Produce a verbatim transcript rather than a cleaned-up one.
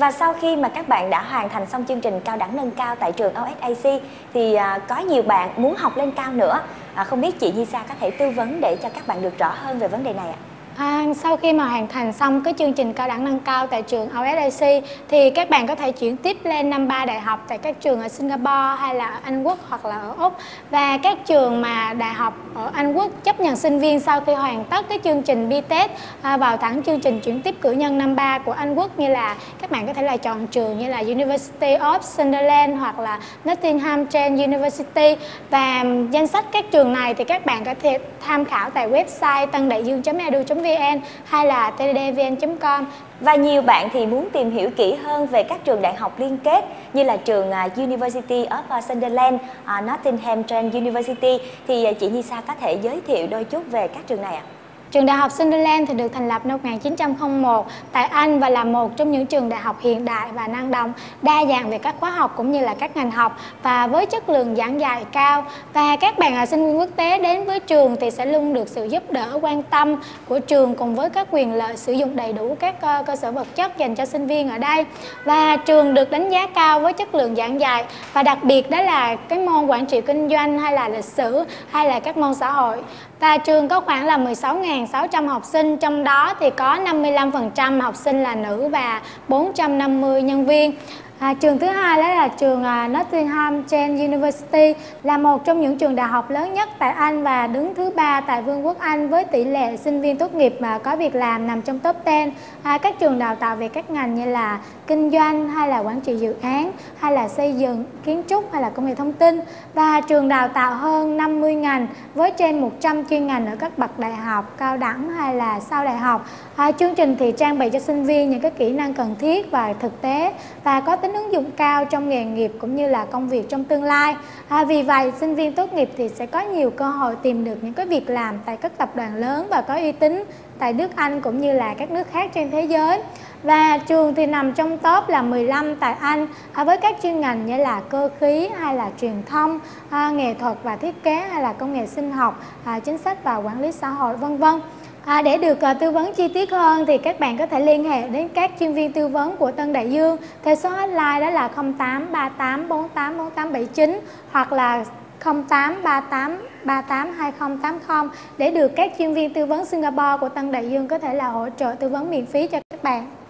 Và sau khi mà các bạn đã hoàn thành xong chương trình cao đẳng nâng cao tại trường o ét a xê thì à, có nhiều bạn muốn học lên cao nữa. À, không biết chị Nhi Sa có thể tư vấn để cho các bạn được rõ hơn về vấn đề này ạ? À, sau khi mà hoàn thành xong cái chương trình cao đẳng nâng cao tại trường o ét a xê thì các bạn có thể chuyển tiếp lên năm ba đại học tại các trường ở Singapore hay là ở Anh Quốc hoặc là ở Úc. Và các trường mà đại học ở Anh Quốc chấp nhận sinh viên sau khi hoàn tất cái chương trình bê tét à, vào thẳng chương trình chuyển tiếp cử nhân năm ba của Anh Quốc, như là các bạn có thể là chọn trường như là University of Sunderland hoặc là Nottingham Trent University. Và danh sách các trường này thì các bạn có thể tham khảo tại website tân đại dương chấm e d u chấm vn hay là t d v n chấm com. Và nhiều bạn thì muốn tìm hiểu kỹ hơn về các trường đại học liên kết như là trường University of Sunderland, uh, Nottingham Trent University thì chị Nhi Sa có thể giới thiệu đôi chút về các trường này ạ? Trường Đại học Sunderland thì được thành lập năm một nghìn chín trăm lẻ một tại Anh và là một trong những trường đại học hiện đại và năng động, đa dạng về các khóa học cũng như là các ngành học và với chất lượng giảng dạy cao. Và các bạn sinh viên quốc tế đến với trường thì sẽ luôn được sự giúp đỡ, quan tâm của trường cùng với các quyền lợi sử dụng đầy đủ các cơ sở vật chất dành cho sinh viên ở đây. Và trường được đánh giá cao với chất lượng giảng dạy và đặc biệt đó là cái môn quản trị kinh doanh hay là lịch sử hay là các môn xã hội. Và trường có khoảng là mười sáu nghìn sáu trăm học sinh, trong đó thì có năm mươi lăm phần trăm học sinh là nữ và bốn trăm năm mươi nhân viên. À, trường thứ hai đó là trường uh, Nottingham Trent University, là một trong những trường đại học lớn nhất tại Anh và đứng thứ ba tại Vương quốc Anh với tỷ lệ sinh viên tốt nghiệp mà có việc làm nằm trong top mười. À, các trường đào tạo về các ngành như là kinh doanh hay là quản trị dự án hay là xây dựng, kiến trúc hay là công nghệ thông tin. Và trường đào tạo hơn năm mươi ngành với trên một trăm chuyên ngành ở các bậc đại học, cao đẳng hay là sau đại học. À, chương trình thì trang bị cho sinh viên những cái kỹ năng cần thiết và thực tế và có tính ứng dụng cao trong nghề nghiệp cũng như là công việc trong tương lai. À, vì vậy sinh viên tốt nghiệp thì sẽ có nhiều cơ hội tìm được những cái việc làm tại các tập đoàn lớn và có uy tín tại nước Anh cũng như là các nước khác trên thế giới. Và trường thì nằm trong top là mười lăm tại Anh à, với các chuyên ngành như là cơ khí hay là truyền thông, à, nghệ thuật và thiết kế hay là công nghệ sinh học, à, chính sách và quản lý xã hội vân vân. À, để được uh, tư vấn chi tiết hơn thì các bạn có thể liên hệ đến các chuyên viên tư vấn của Tân Đại Dương theo số hotline đó là không tám ba tám bốn tám bốn tám bảy chín hoặc là không tám ba tám ba tám hai không tám không để được các chuyên viên tư vấn Singapore của Tân Đại Dương có thể là hỗ trợ tư vấn miễn phí cho các bạn.